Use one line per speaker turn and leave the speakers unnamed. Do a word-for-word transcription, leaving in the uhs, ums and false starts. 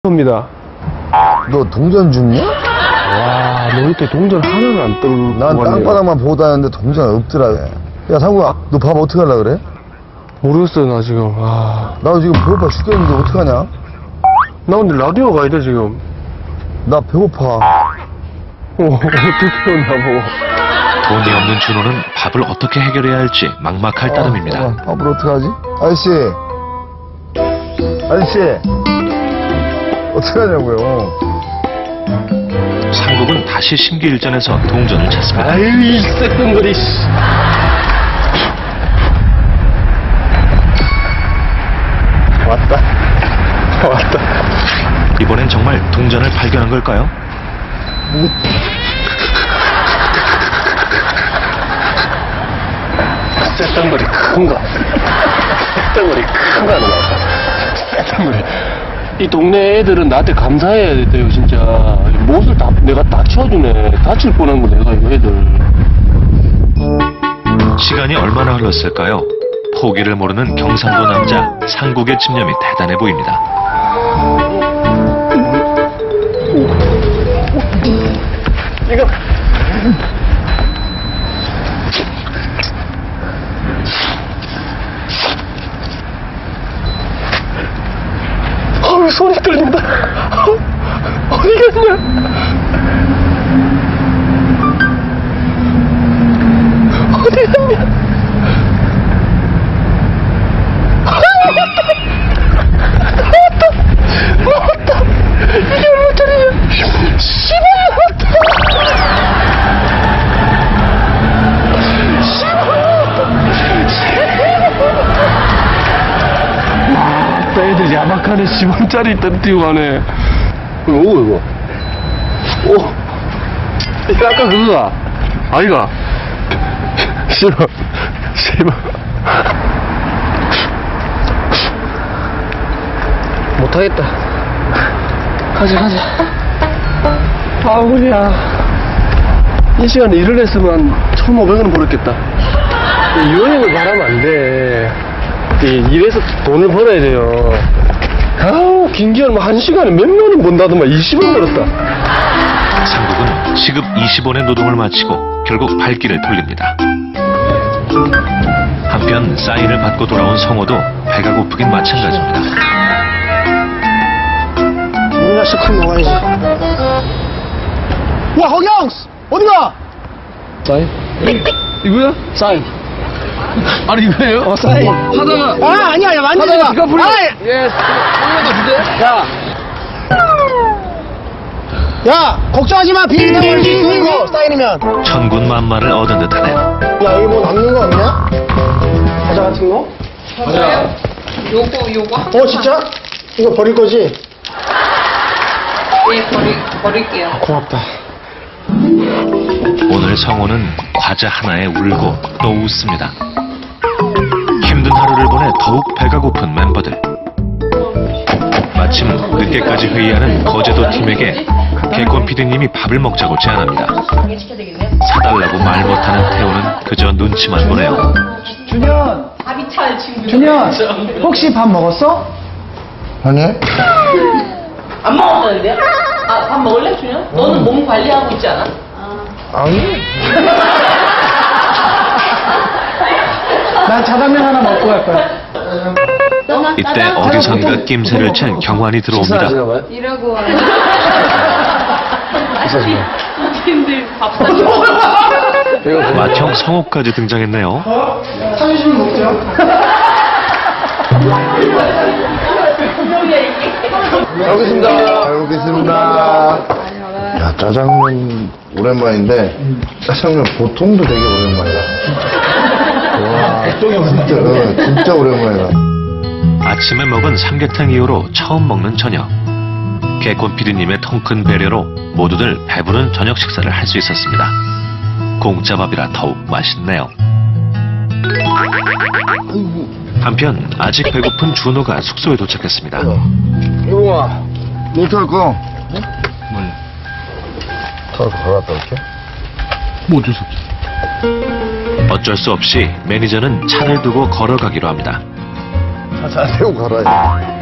입니다.
너 동전 줍냐?
와, 너 이렇게 동전 하나는 안 떨고
난 땅바닥만 보고 다녔는데 동전 없더라. 야, 상구야, 너 밥 어떻게 하려 그래?
모르겠어요, 나 지금. 아,
나 지금 배고파 죽겠는데 어떡하냐?
나 근데 라디오 가야 돼, 지금.
나 배고파.
어, 어떻게 나보고.
돈이 없는 준호는 밥을 어떻게 해결해야 할지 막막할 따름입니다.
아, 밥을 어떡하지? 아저씨. 아저씨. 어떡하냐고요?
상국은 다시 심기일전에서 동전을 찾습니다.
아유, 이 새끈거리, 씨. 왔다. 왔다.
이번엔 정말 동전을 발견한 걸까요?
뭐...
새땅거리 큰 거. 새땅거리 큰 거 하나 나왔다. 새땅거리. 이 동네 애들은 나한테 감사해야 돼요, 진짜. 못을 다, 내가 다 치워주네. 다칠 뻔한 거 내가, 이거 애들.
시간이 얼마나 흘렀을까요? 포기를 모르는 경상도 남자 상국의 집념이 대단해 보입니다.
이거. 어우, 손이 떨린다. 어디 갔냐? 어디 갔냐? 나왔다! 나왔다! 이게 얼마짜리야? 십원 나왔다! 십원 나왔다! 와, 또 애들 야박하네. 십원짜리 떨어뜨리고 가네. 이거 오, 이거. 오. 이거 아까 그거가. 아이가. 십원. 십원. 못하겠다. 가자, 가자. 아우야. 이 시간에 일을 했으면 천오백 원 벌었겠다. 여행을 바라면 안 돼. 일해서 돈을 벌어야 돼요. 아우, 김기현 한 시간에 몇만 원 번다더만 이십 원 벌었다.
상국은 시급 이십 원의 노동을 마치고 결국 발길을 돌립니다. 한편 사인을 받고 돌아온 성호도 배가 고프긴 마찬가지입니다.
우리가 식품 먹어야지. 야, 허경! 어디가? 사인? 이거야? 사인. 아니, 이거예요? 어, 사인. 하다가. 아, 아니야, 아니야, 만지지 마. 이거 불러. 예. 야. 야, 걱정하지 마. 비행기 타고 올 수 있어, 이거. 사인이면.
천군만마를 얻은 듯하네요.
야, 여기 뭐 남는 거 없냐? 과자 같은 거?
과자. 요거, 요거 한
어, 진짜? 이거 버릴 거지?
예, 버리, 버릴게요.
고맙다.
오늘 성호는 과자 하나에 울고 또 웃습니다. 힘든 하루를 보내 더욱 배가 고픈 멤버들. 마침 늦게까지 회의하는 거제도 팀에게 개콘 피디님이 밥을 먹자고 제안합니다. 사달라고 말 못하는 태호는 그저 눈치만 보네요.
준현!
밥이 찰 친구.
준현! 혹시 밥 먹었어?
아니?
안 먹었는데? 아, 밥 먹을래, 준현? 너는 몸 관리하고 있지 않아?
아니?
난 자당면 하나 먹고 갈 거야.
이때 어디선가 낌새를 챈 경환이 들어옵니다.
이러고.
있어지마.
근데 밥 사줘.
맏형 성호까지 등장했네요.
사주시면 먹죠.
잘 먹겠습니다. 잘 먹겠습니다. 야, 짜장면 오랜만인데, 짜장면 보통도 되게 오랜만이다. 와, 진짜, 어, 진짜 오랜만이다.
아침에 먹은 삼계탕 이후로 처음 먹는 저녁. 개콘 피디님의 통큰 배려로 모두들 배부른 저녁 식사를 할 수 있었습니다. 공짜밥이라 더욱 맛있네요. 한편 아직 배고픈 준호가 숙소에 도착했습니다.
이봉아, 너 어떡할 거야? 응? 뭘? 타고 걸어갔다 올게?
뭐 어쩔 수 없지.
어쩔 수 없이 매니저는 차를 두고 걸어가기로 합니다.
차 세우고 걸어야지.